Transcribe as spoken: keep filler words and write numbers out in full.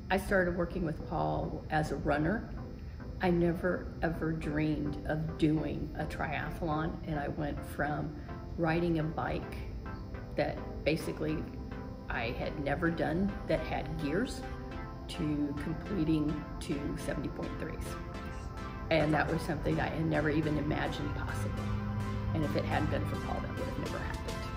I started working with Paul as a runner. I never ever dreamed of doing a triathlon, and I went from riding a bike that basically I had never done that had gears to completing two seventy point threes. And that was something I had never even imagined possible. And if it hadn't been for Paul, that would have never happened.